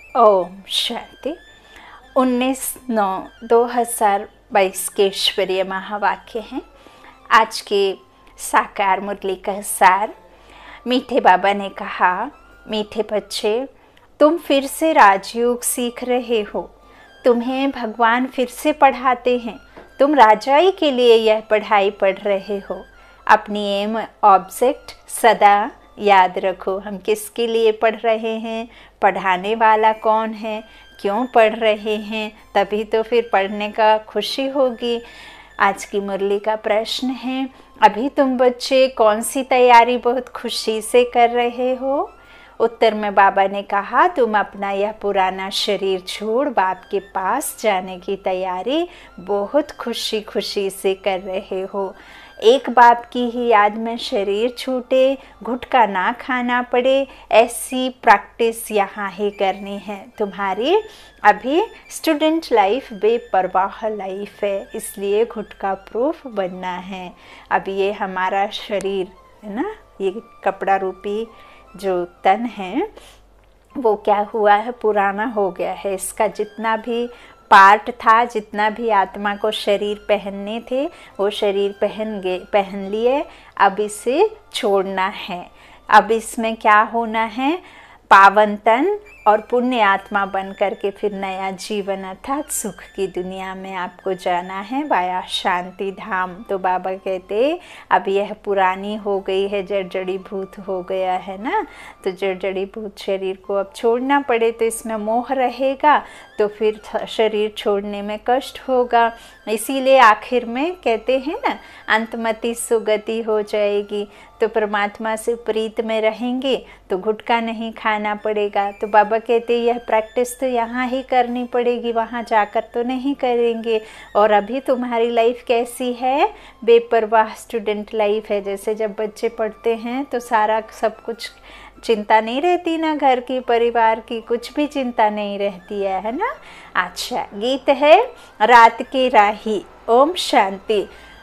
ओम शांति। 19/9/2022 के ईश्वरीय महावाक्य हैं। आज के साकार मुरली का सार। मीठे बाबा ने कहा, मीठे बच्चे, तुम फिर से राजयोग सीख रहे हो। तुम्हें भगवान फिर से पढ़ाते हैं। तुम राजाई के लिए यह पढ़ाई पढ़ रहे हो। अपनी एम ऑब्जेक्ट सदा याद रखो। हम किसके लिए पढ़ रहे हैं, पढ़ाने वाला कौन है, क्यों पढ़ रहे हैं, तभी तो फिर पढ़ने का खुशी होगी। आज की मुरली का प्रश्न है, अभी तुम बच्चे कौन सी तैयारी बहुत खुशी से कर रहे हो? उत्तर में बाबा ने कहा, तुम अपना यह पुराना शरीर छोड़ बाप के पास जाने की तैयारी बहुत खुशी खुशी से कर रहे हो। एक बाप की ही याद में शरीर छूटे, गुटखा ना खाना पड़े, ऐसी प्रैक्टिस यहाँ ही करनी है। तुम्हारी अभी स्टूडेंट लाइफ बेपरवाह लाइफ है, इसलिए गुटखा प्रूफ बनना है। अब ये हमारा शरीर है ना, ये कपड़ा रूपी जो तन है वो क्या हुआ है, पुराना हो गया है। इसका जितना भी पार्ट था, जितना भी आत्मा को शरीर पहनने थे, वो शरीर पहन लिए। अब इसे छोड़ना है। अब इसमें क्या होना है, पावन तन और पुण्य आत्मा बन करके फिर नया जीवन अर्थात सुख की दुनिया में आपको जाना है, वाया शांति धाम। तो बाबा कहते अब यह पुरानी हो गई है, जड़ी भूत हो गया है ना, तो जड़ी भूत शरीर को अब छोड़ना पड़े तो इसमें मोह रहेगा, तो फिर शरीर छोड़ने में कष्ट होगा। इसीलिए आखिर में कहते हैं ना, अंतमति सुगति हो जाएगी। तो परमात्मा से प्रीत में रहेंगे तो गुटखा नहीं खाना पड़ेगा। तो बाबा कहते यह प्रैक्टिस तो यहाँ ही करनी पड़ेगी, वहाँ जाकर तो नहीं करेंगे। और अभी तुम्हारी लाइफ कैसी है, बेपरवाह स्टूडेंट लाइफ है। जैसे जब बच्चे पढ़ते हैं तो सारा सब कुछ चिंता नहीं रहती ना, घर की, परिवार की, कुछ भी चिंता नहीं रहती है ना। अच्छा, गीत है रात के राही। ओम शांति।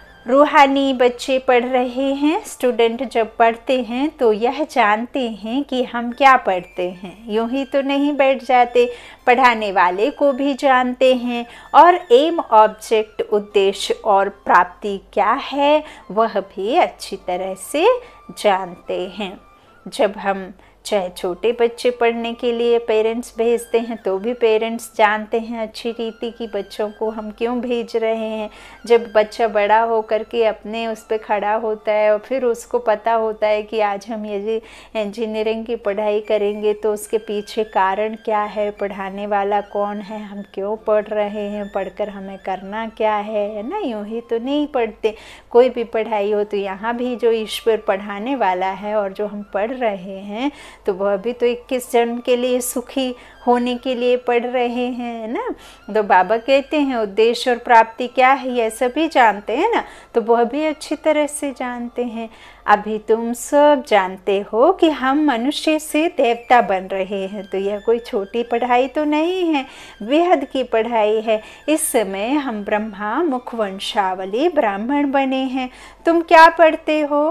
रूहानी बच्चे पढ़ रहे हैं। स्टूडेंट जब पढ़ते हैं तो यह जानते हैं कि हम क्या पढ़ते हैं, यूं ही तो नहीं बैठ जाते। पढ़ाने वाले को भी जानते हैं और एम ऑब्जेक्ट उद्देश्य और प्राप्ति क्या है वह भी अच्छी तरह से जानते हैं। जब हम चाहे छोटे बच्चे पढ़ने के लिए पेरेंट्स भेजते हैं तो भी पेरेंट्स जानते हैं अच्छी रीति की बच्चों को हम क्यों भेज रहे हैं। जब बच्चा बड़ा हो करके अपने उस पर खड़ा होता है और फिर उसको पता होता है कि आज हम ये इंजीनियरिंग की पढ़ाई करेंगे तो उसके पीछे कारण क्या है, पढ़ाने वाला कौन है, हम क्यों पढ़ रहे हैं, पढ़कर हमें करना क्या है ना। यूँ ही तो नहीं पढ़ते। कोई भी पढ़ाई हो तो यहाँ भी जो ईश्वर पढ़ाने वाला है और जो हम पढ़ रहे हैं तो वह भी तो 21 जन्म के लिए सुखी होने के लिए पढ़ रहे हैं ना। तो बाबा कहते हैं उद्देश्य और प्राप्ति क्या है यह सभी जानते हैं ना, तो वह भी अच्छी तरह से जानते हैं। अभी तुम सब जानते हो कि हम मनुष्य से देवता बन रहे हैं, तो यह कोई छोटी पढ़ाई तो नहीं है, बेहद की पढ़ाई है। इस समय हम ब्रह्मा मुखवंशावली ब्राह्मण बने हैं। तुम क्या पढ़ते हो,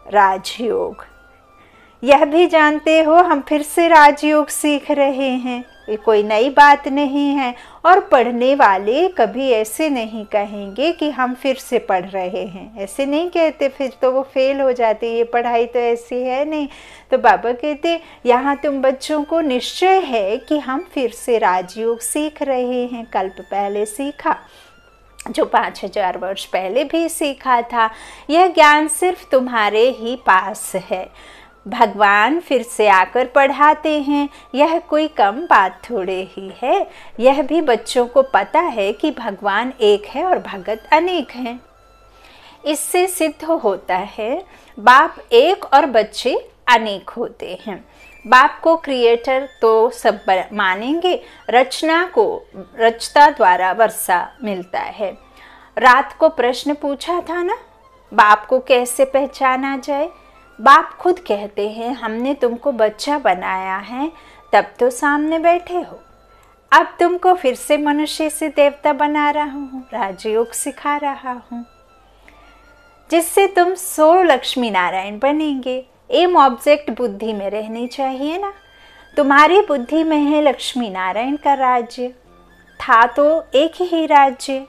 राजयोग। यह भी जानते हो हम फिर से राजयोग सीख रहे हैं, ये कोई नई बात नहीं है। और पढ़ने वाले कभी ऐसे नहीं कहेंगे कि हम फिर से पढ़ रहे हैं, ऐसे नहीं कहते, फिर तो वो फेल हो जाते, ये पढ़ाई तो ऐसी है नहीं। तो बाबा कहते यहाँ तुम बच्चों को निश्चय है कि हम फिर से राजयोग सीख रहे हैं। कल्प पहले सीखा, जो 5000 वर्ष पहले भी सीखा था। यह ज्ञान सिर्फ तुम्हारे ही पास है। भगवान फिर से आकर पढ़ाते हैं, यह कोई कम बात थोड़े ही है। यह भी बच्चों को पता है कि भगवान एक है और भगत अनेक हैं। इससे सिद्ध होता है बाप एक और बच्चे अनेक होते हैं। बाप को क्रिएटर तो सब मानेंगे, रचना को रचता द्वारा वर्षा मिलता है। रात को प्रश्न पूछा था ना, बाप को कैसे पहचाना जाए। बाप खुद कहते हैं हमने तुमको बच्चा बनाया है, तब तो सामने बैठे हो। अब तुमको फिर से मनुष्य से देवता बना रहा हूँ, राजयोग सिखा रहा हूँ, जिससे तुम 100 लक्ष्मी नारायण बनेंगे। एम ऑब्जेक्ट बुद्धि में रहनी चाहिए ना। तुम्हारी बुद्धि में है लक्ष्मी नारायण का राज्य। था तो एक ही राज्य,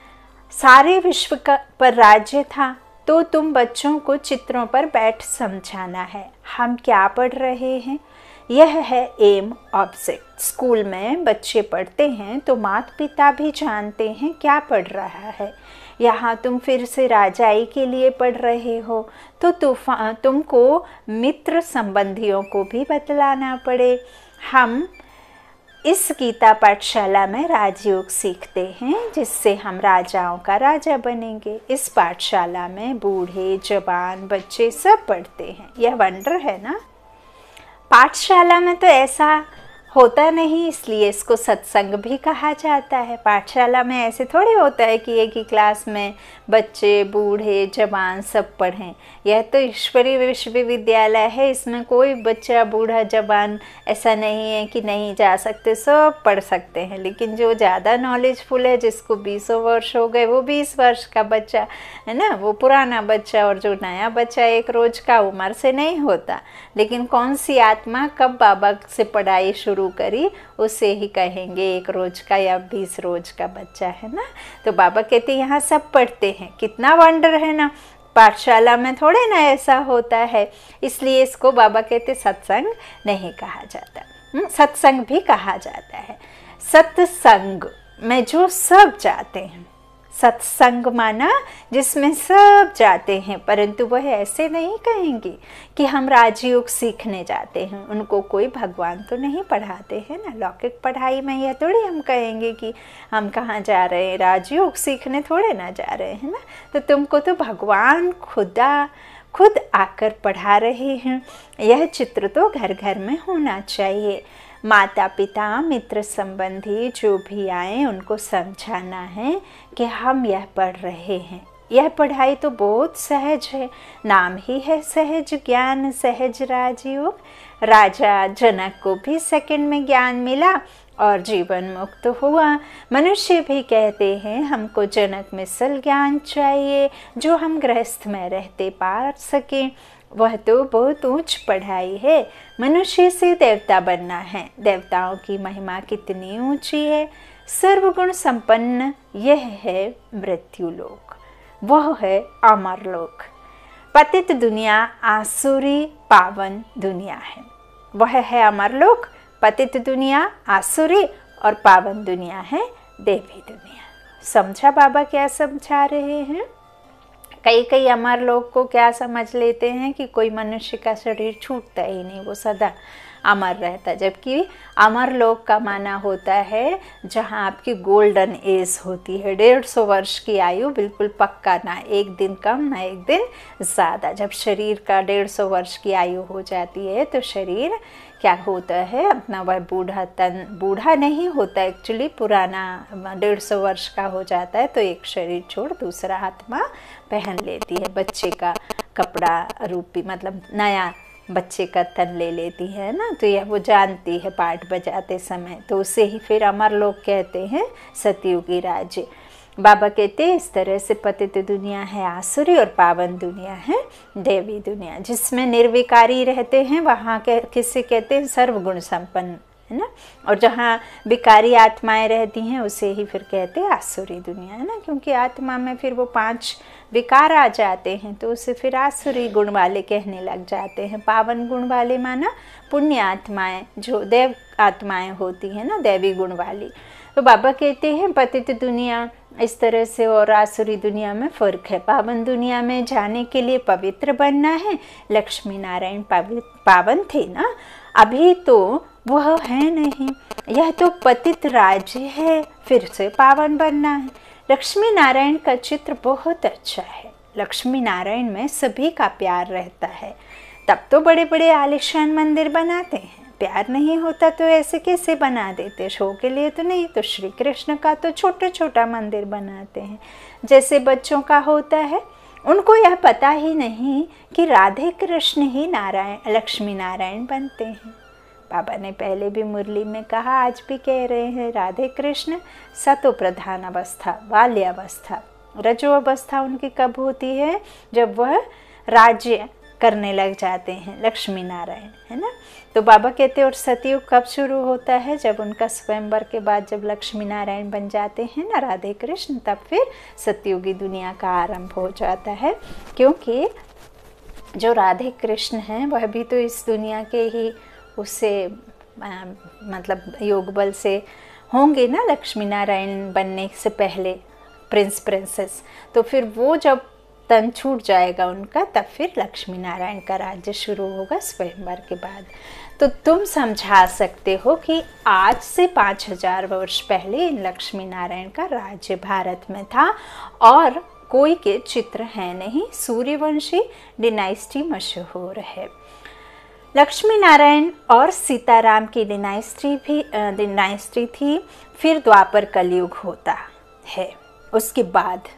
सारे विश्व का पर राज्य था, तो तुम बच्चों को चित्रों पर बैठ समझाना है। हम क्या पढ़ रहे हैं, यह है एम ऑब्जेक्ट। स्कूल में बच्चे पढ़ते हैं तो माता पिता भी जानते हैं क्या पढ़ रहा है। यहाँ तुम फिर से राजाई के लिए पढ़ रहे हो तो तुमको मित्र संबंधियों को भी बतलाना पड़े। हम इस गीता पाठशाला में राजयोग सीखते हैं, जिससे हम राजाओं का राजा बनेंगे। इस पाठशाला में बूढ़े जवान बच्चे सब पढ़ते हैं। यह वंडर है ना। पाठशाला में तो ऐसा होता नहीं, इसलिए इसको सत्संग भी कहा जाता है। पाठशाला में ऐसे थोड़ी होता है कि एक ही क्लास में बच्चे बूढ़े जवान सब पढ़ें। यह तो ईश्वरीय विश्वविद्यालय है, इसमें कोई बच्चा बूढ़ा जवान ऐसा नहीं है कि नहीं जा सकते, सब पढ़ सकते हैं। लेकिन जो ज़्यादा नॉलेजफुल है, जिसको 20 वर्ष हो गए, वो 20 वर्ष का बच्चा है ना, वो पुराना बच्चा। और जो नया बच्चा 1 रोज का उम्र से नहीं होता। लेकिन कौन सी आत्मा कब बाबा से पढ़ाई शुरू करी, उसे ही कहेंगे 1 रोज का या 20 रोज का बच्चा, है ना। तो बाबा कहते यहाँ सब पढ़ते हैं। कितना वंडर है ना। पाठशाला में थोड़े ना ऐसा होता है, इसलिए इसको बाबा कहते सत्संग नहीं कहा जाता, सत्संग भी कहा जाता है। सत्संग में जो सब जाते हैं, सत्संग माना जिसमें सब जाते हैं, परंतु वह ऐसे नहीं कहेंगे कि हम राजयोग सीखने जाते हैं। उनको कोई भगवान तो नहीं पढ़ाते हैं ना। लौकिक पढ़ाई में यह थोड़ी हम कहेंगे कि हम कहाँ जा रहे हैं, राजयोग सीखने थोड़े ना जा रहे हैं ना। तो तुमको तो भगवान खुद आकर पढ़ा रहे हैं। यह चित्र तो घर घर में होना चाहिए। माता पिता मित्र संबंधी जो भी आए उनको समझाना है कि हम यह पढ़ रहे हैं। यह पढ़ाई तो बहुत सहज है, नाम ही है सहज ज्ञान सहज राजयोग। राजा जनक को भी सेकंड में ज्ञान मिला और जीवन मुक्त हुआ। मनुष्य भी कहते हैं हमको जनक मिसल ज्ञान चाहिए, जो हम गृहस्थ में रहते पा सकें। वह तो बहुत ऊंच पढ़ाई है। मनुष्य से देवता बनना है। देवताओं की महिमा कितनी ऊंची है। सर्वगुण संपन्न यह है मृत्युलोक, वह है अमरलोक। पतित दुनिया आसुरी पावन दुनिया है। वह है अमरलोक, पतित दुनिया आसुरी और पावन दुनिया है देवी दुनिया। समझा बाबा क्या समझा रहे हैं। कई अमर लोग को क्या समझ लेते हैं कि कोई मनुष्य का शरीर छूटता ही नहीं, वो सदा अमर रहता। जबकि अमर लोक का माना होता है जहाँ आपकी गोल्डन एज होती है, 150 वर्ष की आयु बिल्कुल पक्का, ना एक दिन कम ना एक दिन ज़्यादा। जब शरीर का 150 वर्ष की आयु हो जाती है तो शरीर क्या होता है, अपना वह बूढ़ा नहीं होता एक्चुअली, पुराना 150 वर्ष का हो जाता है तो एक शरीर छोड़ दूसरा आत्मा पहन लेती है। बच्चे का कपड़ा रूपी मतलब नया बच्चे का तन ले लेती है ना। तो यह वो जानती है पाठ बजाते समय, तो उसे ही फिर अमर लोग कहते हैं, सतयुगी राज्य। बाबा कहते हैं इस तरह से पतित दुनिया है आसुरी और पावन दुनिया है देवी दुनिया। जिसमें निर्विकारी रहते हैं वहाँ के किसे कहते हैं सर्वगुण संपन्न, है ना। और जहाँ विकारी आत्माएं रहती हैं उसे ही फिर कहते हैं आसुरी दुनिया, है ना। क्योंकि आत्मा में फिर वो 5 विकार आ जाते हैं तो उसे फिर आसुरी गुण वाले कहने लग जाते हैं। पावन गुण वाले माना पुण्य आत्माएं, जो देव आत्माएं होती हैं ना, देवी गुण वाली। तो बाबा कहते हैं पतित दुनिया इस तरह से और आसुरी दुनिया में फ़र्क है। पावन दुनिया में जाने के लिए पवित्र बनना है। लक्ष्मी नारायण पावन थे ना, अभी तो वह है नहीं। यह तो पतित राज्य है, फिर से पावन बनना है। लक्ष्मी नारायण का चित्र बहुत अच्छा है। लक्ष्मी नारायण में सभी का प्यार रहता है, तब तो बड़े बड़े आलिशान मंदिर बनाते हैं। प्यार नहीं होता तो ऐसे कैसे बना देते, शो के लिए तो नहीं। तो श्री कृष्ण का तो छोटा छोटा मंदिर बनाते हैं, जैसे बच्चों का होता है। उनको यह पता ही नहीं कि राधे कृष्ण ही नारायण लक्ष्मी नारायण बनते हैं। बाबा ने पहले भी मुरली में कहा, आज भी कह रहे हैं, राधे कृष्ण सतो प्रधान अवस्था, बाल्यावस्था। रजो अवस्था उनकी कब होती है, जब वह राज्य करने लग जाते हैं लक्ष्मी नारायण, है ना। तो बाबा कहते हैं और सतयुग कब शुरू होता है, जब उनका स्वयंवर के बाद जब लक्ष्मी नारायण बन जाते हैं ना राधे कृष्ण, तब फिर सतयुगी दुनिया का आरंभ हो जाता है। क्योंकि जो राधे कृष्ण हैं वह भी तो इस दुनिया के ही उससे मतलब योग बल से होंगे ना, लक्ष्मी नारायण बनने से पहले प्रिंस प्रिंसेस। तो फिर वो जब तन छूट जाएगा उनका, तब फिर लक्ष्मी नारायण का राज्य शुरू होगा स्वयंवर के बाद। तो तुम समझा सकते हो कि आज से 5000 वर्ष पहले इन लक्ष्मी नारायण का राज्य भारत में था और कोई के चित्र है नहीं, सूर्यवंशी डिनाइस्टी मशहूर है। लक्ष्मी नारायण और सीताराम की डिनाइस्टी थी। फिर द्वापर कलयुग होता है, उसके बाद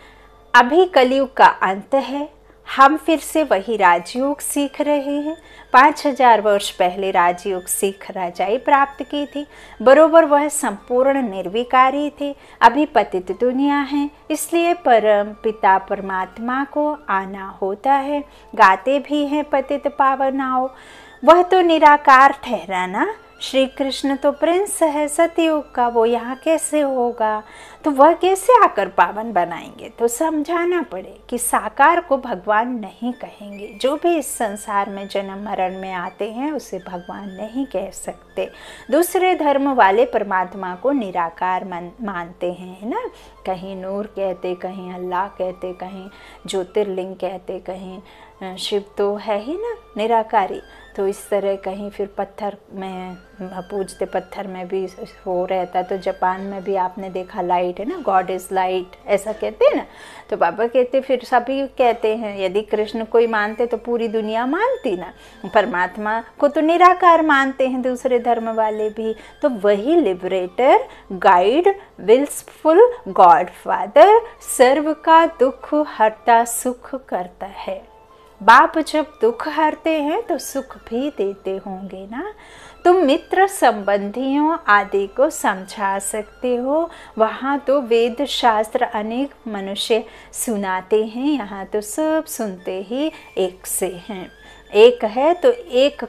अभी कलयुग का अंत है। हम फिर से वही राजयोग सीख रहे हैं। 5000 वर्ष पहले राजयोग सीख राजाई प्राप्त की थी, बरोबर वह संपूर्ण निर्विकारी थे। अभी पतित दुनिया है, इसलिए परम पिता परमात्मा को आना होता है। गाते भी हैं पतित पावनाओ, वह तो निराकार ठहरा ना। श्री कृष्ण तो प्रिंस है सतयुग का, वो यहाँ कैसे होगा, तो वह कैसे आकर पावन बनाएंगे। तो समझाना पड़े कि साकार को भगवान नहीं कहेंगे। जो भी इस संसार में जन्म मरण में आते हैं उसे भगवान नहीं कह सकते। दूसरे धर्म वाले परमात्मा को निराकार मानते हैं, है ना। कहीं नूर कहते, कहीं अल्लाह कहते, कहीं ज्योतिर्लिंग कहते, कहीं शिव तो है ही ना निराकारी। तो इस तरह कहीं फिर पत्थर में पूजते, पत्थर में भी हो रहता। तो जापान में भी आपने देखा लाइट है ना, गॉड इज़ लाइट ऐसा कहते हैं ना। तो बाबा कहते फिर सभी कहते हैं यदि कृष्ण कोई मानते तो पूरी दुनिया मानती ना। परमात्मा को तो निराकार मानते हैं दूसरे धर्म वाले भी। तो वही liberator, guide, blissful God father सर्व का दुख हरता सुख करता है। बाप जब दुख हरते हैं तो सुख भी देते होंगे ना। तुम मित्र संबंधियों आदि को समझा सकते हो। वहाँ तो वेद शास्त्र अनेक मनुष्य सुनाते हैं, यहाँ तो सब सुनते ही एक से हैं। एक है तो एक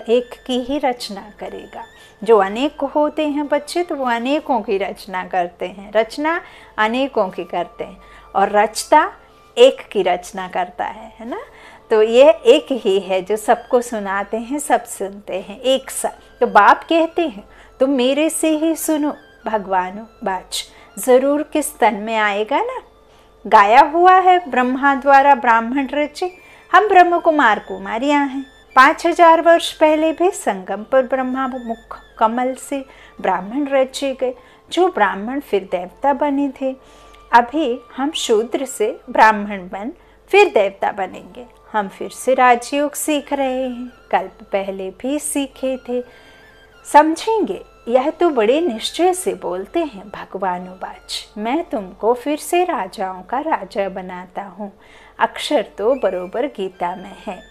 की ही रचना करेगा। जो अनेक होते हैं बच्चे तो वो अनेकों की रचना करते हैं, रचना अनेकों की करते हैं और रचता एक की रचना करता है ना। तो ये एक ही है जो सबको सुनाते हैं, सब सुनते हैं एक साथ। तो बाप कहते हैं तुम मेरे से ही सुनो भगवानो बाच, जरूर किस तन में आएगा ना। गाया हुआ है ब्रह्मा द्वारा ब्राह्मण रचे, हम ब्रह्म कुमार कुमारियाँ हैं। 5000 वर्ष पहले भी संगम पर ब्रह्मा मुख कमल से ब्राह्मण रचे गए, जो ब्राह्मण फिर देवता बने थे। अभी हम शूद्र से ब्राह्मण बन फिर देवता बनेंगे। हम फिर से राजयोग सीख रहे हैं, कल्प पहले भी सीखे थे। समझेंगे, यह तो बड़े निश्चय से बोलते हैं भगवानुवाच, मैं तुमको फिर से राजाओं का राजा बनाता हूँ। अक्षर तो बरोबर गीता में है।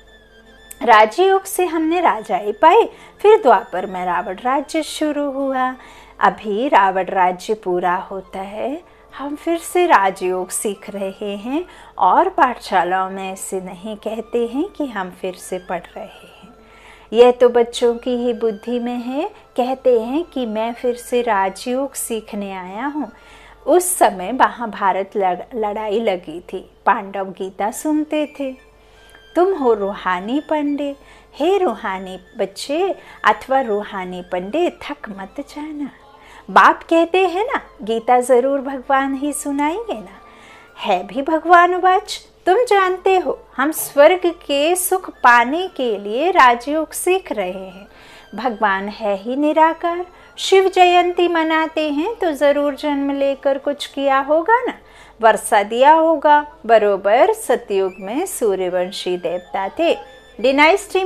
राजयोग से हमने राजाई पाए, फिर द्वापर में रावण राज्य शुरू हुआ। अभी रावण राज्य पूरा होता है, हम फिर से राजयोग सीख रहे हैं और पाठशालाओं में ऐसे नहीं कहते हैं कि हम फिर से पढ़ रहे हैं। यह तो बच्चों की ही बुद्धि में है, कहते हैं कि मैं फिर से राजयोग सीखने आया हूँ। उस समय महाभारत लड़ाई लगी थी, पांडव गीता सुनते थे। तुम हो रूहानी पंडित, हे रूहानी बच्चे अथवा रूहानी पंडित, थक मत जाना। बाप कहते हैं ना गीता जरूर भगवान ही सुनाएंगे ना, है भी भगवानुवाच। तुम जानते हो हम स्वर्ग के सुख पाने के लिए राजयोग सीख रहे हैं। भगवान है ही निराकार। शिव जयंती मनाते हैं तो जरूर जन्म लेकर कुछ किया होगा ना, वर्षा दिया होगा। बरोबर सतयुग में सूर्यवंशी देवता थे। डिनाइस्टी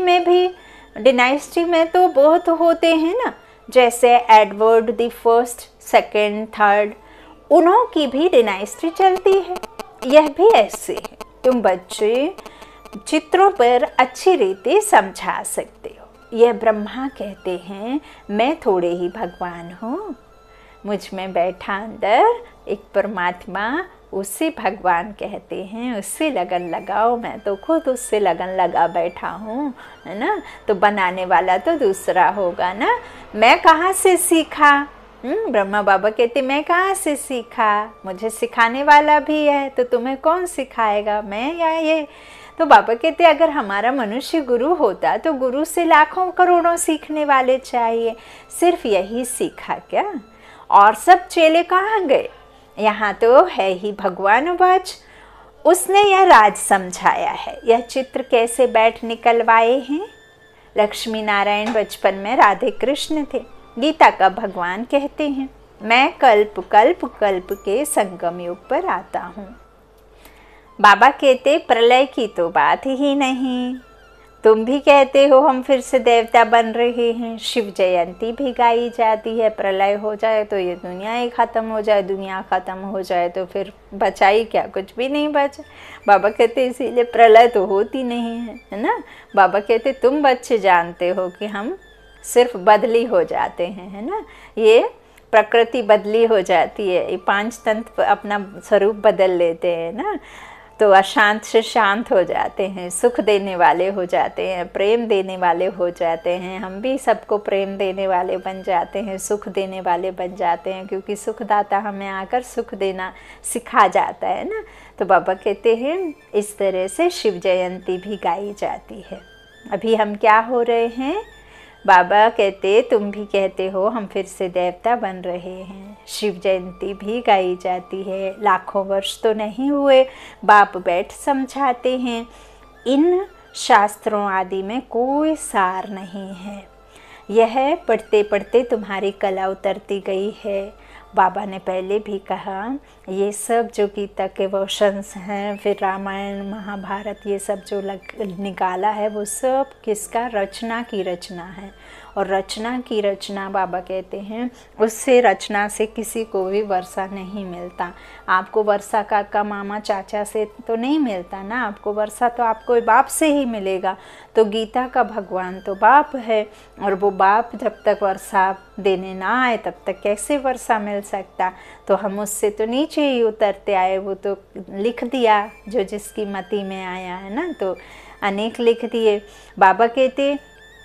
में तो बहुत होते हैं ना, जैसे Edward the first, second, third, उन्हों की भी डिनाइस्टी चलती है। यह भी ऐसे है। तुम बच्चे चित्रों पर अच्छी रीति समझा सकते हो। यह ब्रह्मा कहते हैं मैं थोड़े ही भगवान हूँ। मुझ में बैठा अंदर एक परमात्मा, उससे भगवान कहते हैं, उससे लगन लगाओ। मैं तो खुद उससे लगन लगा बैठा हूँ, है ना। तो बनाने वाला तो दूसरा होगा ना। मैं कहाँ से सीखा? ब्रह्मा बाबा कहते मैं कहाँ से सीखा? मुझे सिखाने वाला भी है, तो तुम्हें कौन सिखाएगा, मैं या ये? तो बाबा कहते अगर हमारा मनुष्य गुरु होता तो गुरु से लाखों करोड़ों सीखने वाले चाहिए, सिर्फ यही सीखा क्या? और सब चेले कहाँ गए? यहाँ तो है ही भगवान वाच, उसने यह राज समझाया है। यह चित्र कैसे बैठ निकलवाए हैं? लक्ष्मी नारायण बचपन में राधे कृष्ण थे। गीता का भगवान कहते हैं मैं कल्प कल्प कल्प के संगम युग पर आता हूँ। बाबा कहते प्रलय की तो बात ही नहीं। तुम भी कहते हो हम फिर से देवता बन रहे हैं। शिव जयंती भी गाई जाती है। प्रलय हो जाए तो ये दुनिया ही ख़त्म हो जाए, दुनिया ख़त्म हो जाए तो फिर बचा ही क्या? कुछ भी नहीं बचा। बाबा कहते इसीलिए प्रलय तो होती नहीं है ना। बाबा कहते तुम बच्चे जानते हो कि हम सिर्फ बदली हो जाते हैं, है ना। ये प्रकृति बदली हो जाती है, ये पांच तंत्र अपना स्वरूप बदल लेते हैं ना। तो अशांत से शांत हो जाते हैं, सुख देने वाले हो जाते हैं, प्रेम देने वाले हो जाते हैं। हम भी सबको प्रेम देने वाले बन जाते हैं, सुख देने वाले बन जाते हैं, क्योंकि सुखदाता हमें आकर सुख देना सिखा जाता है ना। तो बाबा कहते हैं इस तरह से शिव जयंती भी गाई जाती है। अभी हम क्या हो रहे हैं? बाबा कहते तुम भी कहते हो हम फिर से देवता बन रहे हैं। शिव जयंती भी गाई जाती है। लाखों वर्ष तो नहीं हुए, बाप बैठ समझाते हैं। इन शास्त्रों आदि में कोई सार नहीं है। यह पढ़ते पढ़ते तुम्हारी कला उतरती गई है। बाबा ने पहले भी कहा ये सब जो गीता के वर्शंस हैं, फिर रामायण महाभारत, ये सब जो निकाला है वो सब किसका? रचना की रचना है। और रचना की रचना बाबा कहते हैं उससे रचना से किसी को भी वर्षा नहीं मिलता। आपको वर्षा काका मामा चाचा से तो नहीं मिलता ना, आपको वर्षा तो आपको बाप से ही मिलेगा। तो गीता का भगवान तो बाप है, और वो बाप जब तक वर्षा देने ना आए तब तक कैसे वर्षा मिल सकता। तो हम उससे तो नीचे ही उतरते आए, वो तो लिख दिया जो जिसकी मति में आया है ना, तो अनेक लिख दिए। बाबा कहते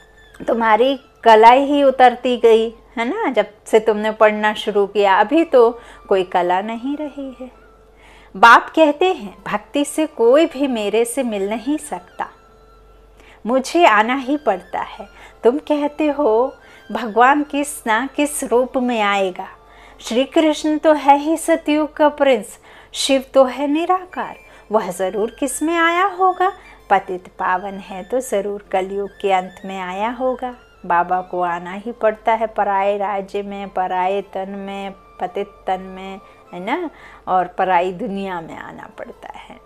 तुम्हारी कला ही उतरती गई है ना, जब से तुमने पढ़ना शुरू किया। अभी तो कोई कला नहीं रही है। बाप कहते हैं भक्ति से कोई भी मेरे से मिल नहीं सकता, मुझे आना ही पड़ता है। तुम कहते हो भगवान किस ना किस रूप में आएगा। श्री कृष्ण तो है ही सतयुग का प्रिंस, शिव तो है निराकार, वह ज़रूर किस में आया होगा। पतित पावन है तो ज़रूर कलयुग के अंत में आया होगा। बाबा को आना ही पड़ता है पराए राज्य में, पराए तन में, पतित तन में, है ना, और पराई दुनिया में आना पड़ता है।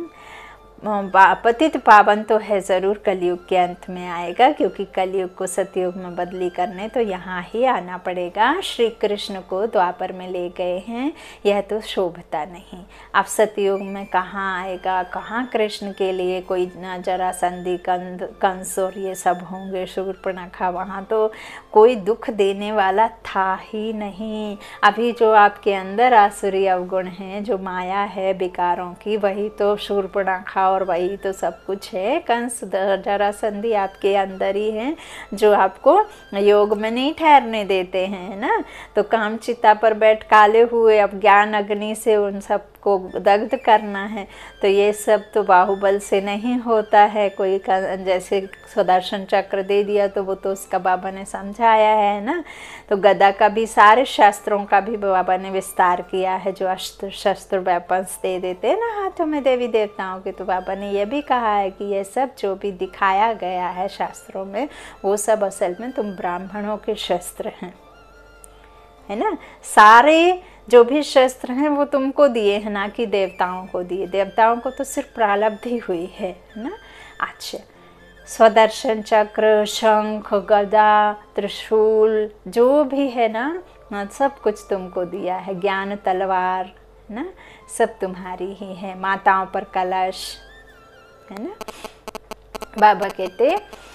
पतित पावन तो है ज़रूर कलयुग के अंत में आएगा, क्योंकि कलयुग को सतयुग में बदली करने तो यहाँ ही आना पड़ेगा। श्री कृष्ण को द्वापर में ले गए हैं, यह तो शोभता नहीं। अब सतयुग में कहाँ आएगा? कहाँ कृष्ण के लिए कोई न जरासंधि कंस और ये सब होंगे, शूर्पणखा, वहाँ तो कोई दुख देने वाला था ही नहीं। अभी जो आपके अंदर आसुरी अवगुण हैं, जो माया है विकारों की, वही तो शूर्पणखा और वही तो सब कुछ है। कंस जरासंधि आपके अंदर ही है, जो आपको योग में नहीं ठहरने देते हैं ना। तो कामचिता पर बैठ काले हुए अब ज्ञान अग्नि से उन सबको दग्ध करना है। तो ये सब तो बाहुबल से नहीं होता है। कोई जैसे सुदर्शन चक्र दे दिया तो वो तो उसका बाबा ने समझाया है ना। तो गदा का भी, सारे शास्त्रों का भी बाबा ने विस्तार किया है। जो अस्त्र शस्त्र वेपन्स दे देते हैं ना हाथों में देवी देवताओं के, तो बाबा ने यह भी कहा है कि ये सब जो भी दिखाया गया है शास्त्रों में, वो सब असल में तुम ब्राह्मणों के शस्त्र हैं, है ना। सारे जो भी शस्त्र हैं वो तुमको दिए हैं, ना कि देवताओं को दिए। देवताओं को तो सिर्फ प्रारब्धि हुई है ना। अच्छा, स्वदर्शन चक्र, शंख, गदा, त्रिशूल जो भी है ना, सब कुछ तुमको दिया है। ज्ञान तलवार ना, सब तुम्हारी ही है। माताओं पर कलश, है ना। बाबा कहते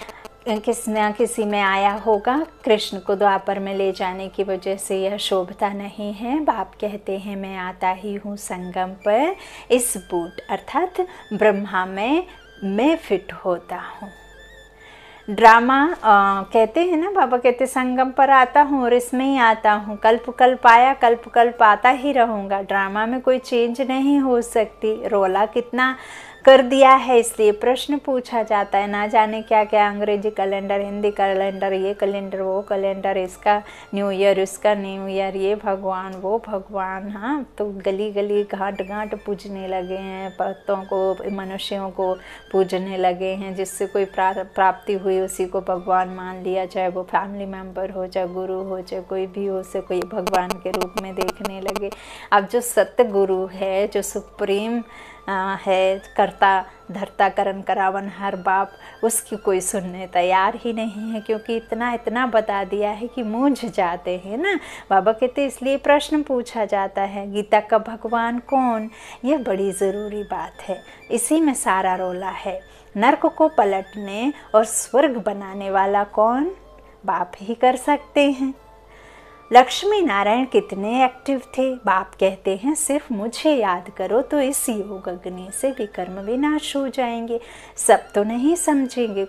किसी न किसी में आया होगा। कृष्ण को द्वापर में ले जाने की वजह से यह शोभता नहीं है। बाप कहते हैं मैं आता ही हूँ संगम पर, इस बूट अर्थात ब्रह्मा में मैं फिट होता हूँ। ड्रामा कहते हैं ना, बाबा कहते संगम पर आता हूँ और इसमें ही आता हूँ, कल्प कल्प आया कल्प कल्प आता ही रहूँगा। ड्रामा में कोई चेंज नहीं हो सकती। रोला कितना कर दिया है, इसलिए प्रश्न पूछा जाता है। ना जाने क्या क्या, अंग्रेजी कैलेंडर, हिंदी कैलेंडर, ये कैलेंडर वो कैलेंडर, इसका न्यू ईयर उसका न्यू ईयर, ये भगवान वो भगवान। हाँ, तो गली गली घाट घाट पूजने लगे हैं, भक्तों को मनुष्यों को पूजने लगे हैं। जिससे कोई प्राप्ति हुई उसी को भगवान मान लिया, चाहे वो फैमिली मेम्बर हो, चाहे गुरु हो, चाहे कोई भी हो, उसे कोई भगवान के रूप में देखने लगे। अब जो सत्य गुरु है, जो सुप्रीम है, करता धरता करन करावन हर बाप, उसकी कोई सुनने तैयार ही नहीं है, क्योंकि इतना बता दिया है कि मूझ जाते हैं ना। बाबा कहते इसलिए प्रश्न पूछा जाता है, गीता का भगवान कौन? यह बड़ी ज़रूरी बात है। इसी में सारा रोला है। नर्क को पलटने और स्वर्ग बनाने वाला कौन? बाप ही कर सकते हैं। लक्ष्मी नारायण कितने एक्टिव थे। बाप कहते हैं सिर्फ मुझे याद करो तो इस योग अग्नि से विकर्म विनाश हो जाएंगे। सब तो नहीं समझेंगे,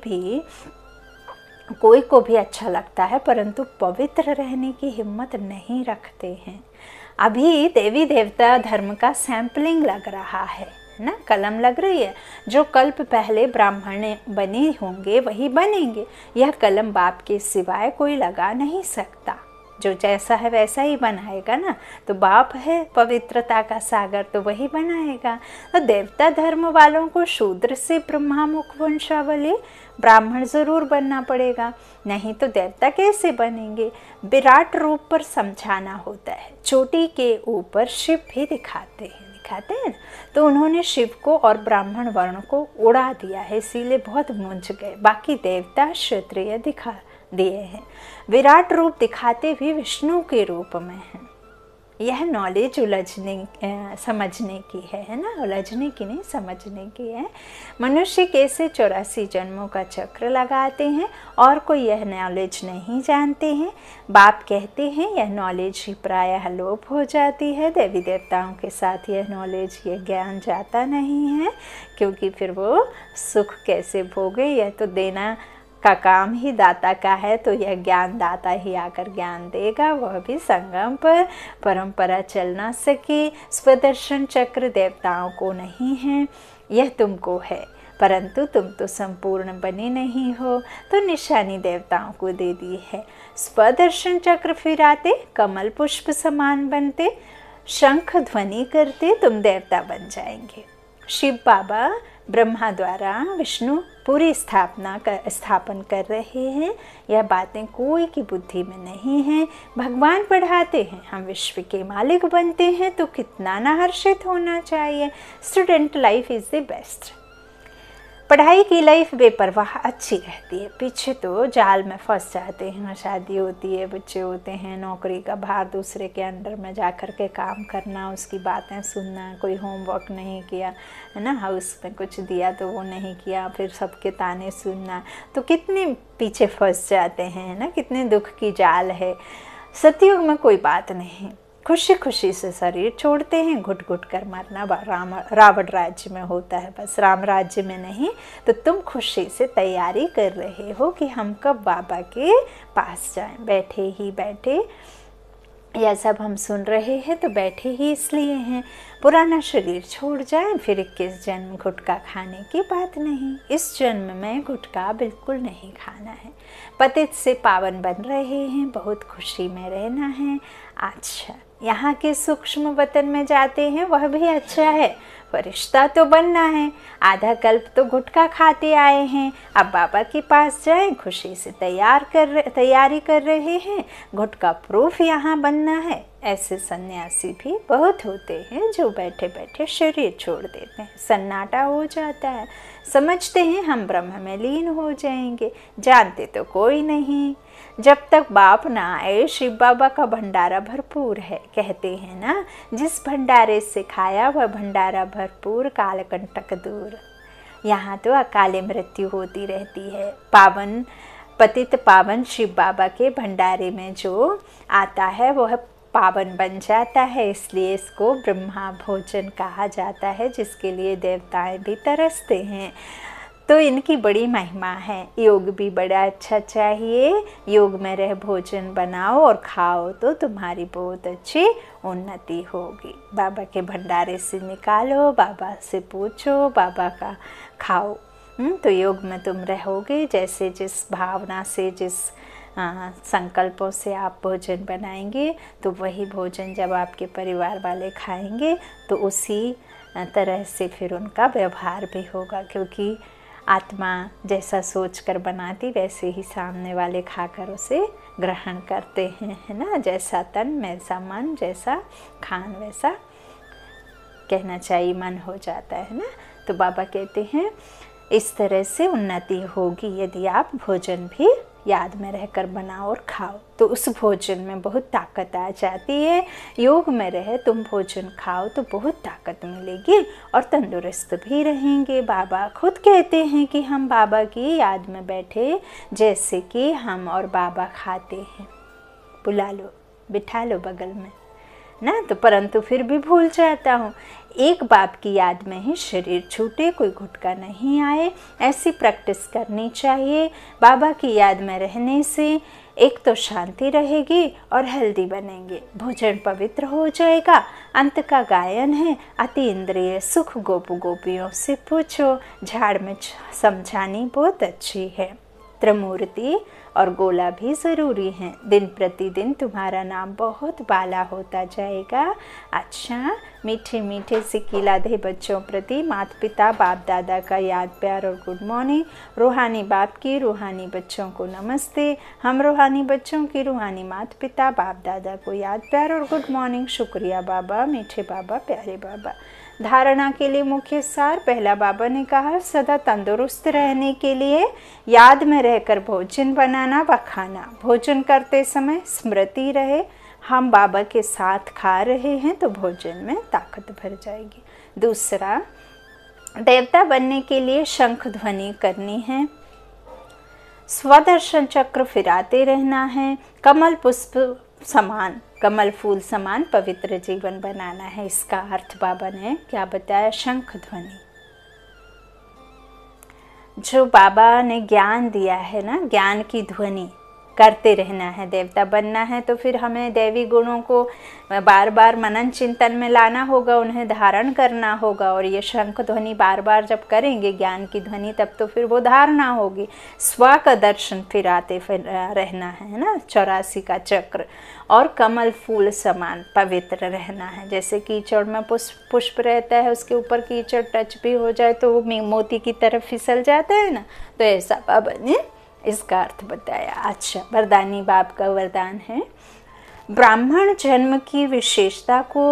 कोई को भी अच्छा लगता है, परंतु पवित्र रहने की हिम्मत नहीं रखते हैं। अभी देवी देवता धर्म का सैंपलिंग लग रहा है ना, कलम लग रही है। जो कल्प पहले ब्राह्मण बने होंगे वही बनेंगे। यह कलम बाप के सिवाय कोई लगा नहीं सकता। जो जैसा है वैसा ही बनाएगा ना। तो बाप है पवित्रता का सागर, तो वही बनाएगा। तो देवता धर्म वालों को शूद्र से ब्रह्मामुख वंशावली ब्राह्मण जरूर बनना पड़ेगा, नहीं तो देवता कैसे बनेंगे? विराट रूप पर समझाना होता है। चोटी के ऊपर शिव भी दिखाते हैं। तो उन्होंने शिव को और ब्राह्मण वर्ण को उड़ा दिया है, इसीलिए बहुत मूंझ गए। बाकी देवता क्षत्रिय दिखा दिए हैं। विराट रूप दिखाते भी विष्णु के रूप में है। यह नॉलेज समझने की है ना, उलझने की नहीं, समझने की है। मनुष्य कैसे 84 जन्मों का चक्र लगाते हैं और कोई यह नॉलेज नहीं जानते हैं। बाप कहते हैं यह नॉलेज ही प्रायः लोप हो जाती है। देवी देवताओं के साथ यह नॉलेज, यह ज्ञान जाता नहीं है, क्योंकि फिर वो सुख कैसे भोगे। यह तो देना का काम ही दाता का है, तो यह ज्ञान दाता ही आकर ज्ञान देगा, वह भी संगम पर। परंपरा चल ना सके। स्वदर्शन चक्र देवताओं को नहीं है, यह तुमको है, परंतु तुम तो संपूर्ण बने नहीं हो, तो निशानी देवताओं को दे दी है। स्वदर्शन चक्र फिराते कमल पुष्प समान बनते, शंख ध्वनि करते तुम देवता बन जाएंगे। शिव बाबा ब्रह्मा द्वारा विष्णु पूरी स्थापन कर रहे हैं। यह बातें कोई की बुद्धि में नहीं है। भगवान पढ़ाते हैं, हम विश्व के मालिक बनते हैं, तो कितना ना हर्षित होना चाहिए। Student life is the best. पढ़ाई की लाइफ बेपरवाह अच्छी रहती है। पीछे तो जाल में फंस जाते हैं। शादी होती है, बच्चे होते हैं, नौकरी का भार, दूसरे के अंडर में जा कर के काम करना, उसकी बातें सुनना, कोई होमवर्क नहीं किया है ना, हाउस में कुछ दिया तो वो नहीं किया, फिर सबके ताने सुनना, तो कितने पीछे फंस जाते हैं ना, कितने दुख की जाल है। सतयुग में कोई बात नहीं, खुशी खुशी से शरीर छोड़ते हैं, घुट घुट कर मरना रावण राज्य में होता है, बस राम राज्य में नहीं। तो तुम खुशी से तैयारी कर रहे हो कि हम कब बाबा के पास जाएं। बैठे ही बैठे यह सब हम सुन रहे हैं, तो बैठे ही इसलिए हैं। पुराना शरीर छोड़ जाए, फिर 21 जन्म गुटखा खाने की बात नहीं। इस जन्म में गुटखा बिल्कुल नहीं खाना है। पतित से पावन बन रहे हैं, बहुत खुशी में रहना है। अच्छा, यहाँ के सूक्ष्म वतन में जाते हैं, वह भी अच्छा है, फरिश्ता तो बनना है। आधा कल्प तो गुटखा खाते आए हैं, अब बाबा के पास जाएं, खुशी से तैयारी कर रहे हैं, गुटखा प्रूफ यहाँ बनना है। ऐसे सन्यासी भी बहुत होते हैं जो बैठे बैठे शरीर छोड़ देते हैं, सन्नाटा हो जाता है, समझते हैं हम ब्रह्म में लीन हो जाएंगे, जानते तो कोई नहीं। जब तक बाप ना आए शिव बाबा का भंडारा भरपूर है। कहते हैं ना, जिस भंडारे से खाया वह भंडारा भरपूर, कालकंटक दूर। यहाँ तो अकाले मृत्यु होती रहती है। पावन पतित पावन शिव बाबा के भंडारे में जो आता है वह पावन बन जाता है, इसलिए इसको ब्रह्मा भोजन कहा जाता है, जिसके लिए देवताएं भी तरसते हैं। तो इनकी बड़ी महिमा है। योग भी बड़ा अच्छा चाहिए, योग में रह भोजन बनाओ और खाओ तो तुम्हारी बहुत अच्छी उन्नति होगी। बाबा के भंडारे से निकालो, बाबा से पूछो, बाबा का खाओ। तो योग में तुम रहोगे। जैसे जिस भावना से, जिस संकल्पों से आप भोजन बनाएंगे तो वही भोजन जब आपके परिवार वाले खाएंगे तो उसी तरह से फिर उनका व्यवहार भी होगा, क्योंकि आत्मा जैसा सोच कर बनाती वैसे ही सामने वाले खाकर उसे ग्रहण करते हैं, है ना। जैसा तन वैसा मन, जैसा खान वैसा कहना चाहिए मन हो जाता है ना। तो बाबा कहते हैं इस तरह से उन्नति होगी यदि आप भोजन भी याद में रहकर बनाओ और खाओ, तो उस भोजन में बहुत ताकत आ जाती है। योग में रहे तुम भोजन खाओ तो बहुत ताकत मिलेगी और तंदुरुस्त भी रहेंगे। बाबा खुद कहते हैं कि हम बाबा की याद में बैठे जैसे कि हम और बाबा खाते हैं। बुला लो, बिठा लो बगल में ना, तो परंतु फिर भी भूल जाता हूँ। एक बाप की याद में ही शरीर छूटे, कोई घुटका नहीं आए, ऐसी प्रैक्टिस करनी चाहिए। बाबा की याद में रहने से एक तो शांति रहेगी और हेल्दी बनेंगे, भोजन पवित्र हो जाएगा। अंत का गायन है, अति इंद्रिय सुख गोप गोपियों से पूछो। झाड़ में समझानी बहुत अच्छी है। त्रिमूर्ति और गोला भी ज़रूरी हैं। दिन प्रतिदिन तुम्हारा नाम बहुत बाला होता जाएगा। अच्छा, मीठे मीठे सिकीलाधे बच्चों प्रति माता पिता बाप दादा का याद प्यार और गुड मॉर्निंग। रूहानी बाप की रूहानी बच्चों को नमस्ते। हम रूहानी बच्चों की रूहानी माता पिता बाप दादा को याद प्यार और गुड मॉर्निंग। शुक्रिया बाबा, मीठे बाबा, प्यारे बाबा। धारणा के लिए मुख्य सार, पहला बाबा ने कहा सदा तंदुरुस्त रहने के लिए याद में रहकर भोजन बनाना व खाना। भोजन करते समय स्मृति रहे हम बाबा के साथ खा रहे हैं तो भोजन में ताकत भर जाएगी। दूसरा, देवता बनने के लिए शंख ध्वनि करनी है, स्वदर्शन चक्र फिराते रहना है, कमल पुष्प समान, कमल फूल समान पवित्र जीवन बनाना है। इसका अर्थ बाबा ने क्या बताया? शंख ध्वनि। जो बाबा ने ज्ञान दिया है ना, ज्ञान की ध्वनि करते रहना है। देवता बनना है तो फिर हमें दैवी गुणों को बार बार मनन चिंतन में लाना होगा, उन्हें धारण करना होगा। और ये शंख ध्वनि बार बार जब करेंगे ज्ञान की ध्वनि, तब तो फिर वो धारणा होगी। स्व का दर्शन फिराते रहना है ना, 84 का चक्र। और कमल फूल समान पवित्र रहना है। जैसे कीचड़ में पुष्प रहता है, उसके ऊपर कीचड़ टच भी हो जाए तो वो मोती की तरफ फिसल जाता है ना, तो ऐसा बाबा ने इसका अर्थ बताया। अच्छा, वरदानी बाप का वरदान है, ब्राह्मण जन्म की विशेषता को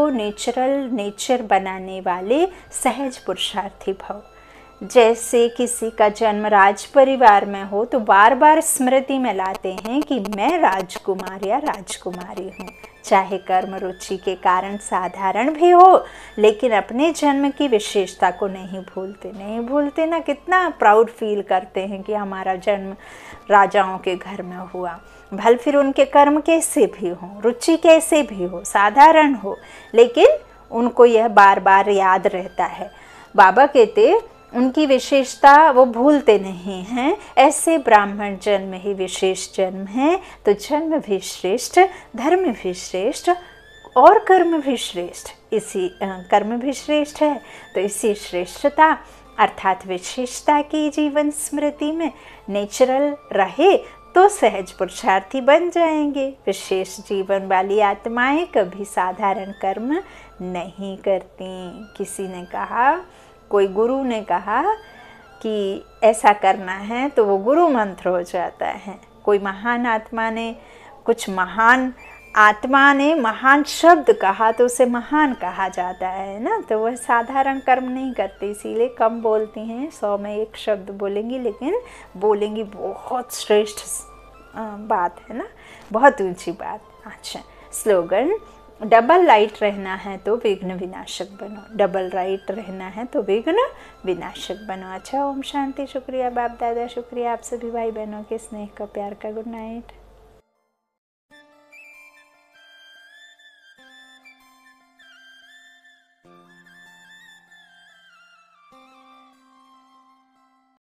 नेचर बनाने वाले सहज पुरुषार्थी भव। जैसे किसी का जन्म राज परिवार में हो तो बार बार स्मृति में लाते हैं कि मैं राजकुमार या राजकुमारी हूँ। चाहे कर्म रुचि के कारण साधारण भी हो, लेकिन अपने जन्म की विशेषता को नहीं भूलते ना। कितना प्राउड फील करते हैं कि हमारा जन्म राजाओं के घर में हुआ। भले फिर उनके कर्म कैसे भी हों, रुचि कैसे भी हो, साधारण हो, लेकिन उनको यह बार बार याद रहता है। बाबा कहते उनकी विशेषता वो भूलते नहीं हैं। ऐसे ब्राह्मण जन्म ही विशेष जन्म है, तो जन्म भी श्रेष्ठ, धर्म भी श्रेष्ठ और कर्म भी श्रेष्ठ। इसी कर्म भी श्रेष्ठ है, तो इसी श्रेष्ठता अर्थात विशेषता की जीवन स्मृति में नेचुरल रहे तो सहज पुरुषार्थी बन जाएंगे। विशेष जीवन वाली आत्माएं कभी साधारण कर्म नहीं करती। किसी ने कहा, कोई गुरु ने कहा कि ऐसा करना है तो वो गुरु मंत्र हो जाता है। कोई महान आत्मा ने, कुछ महान आत्मा ने महान शब्द कहा तो उसे महान कहा जाता है ना। तो वह साधारण कर्म नहीं करती, इसीलिए कम बोलती हैं। 100 में 1 शब्द बोलेंगी, लेकिन बोलेंगी बहुत श्रेष्ठ बात है ना, बहुत ऊंची बात। अच्छा, स्लोगन, डबल लाइट रहना है तो विघ्न विनाशक बनो, डबल लाइट रहना है तो विघ्न विनाशक बनो। अच्छा, ओम शांति। शुक्रिया बाप दादा, शुक्रिया आप सभी भाई बहनों के स्नेह का, प्यार का। Good night.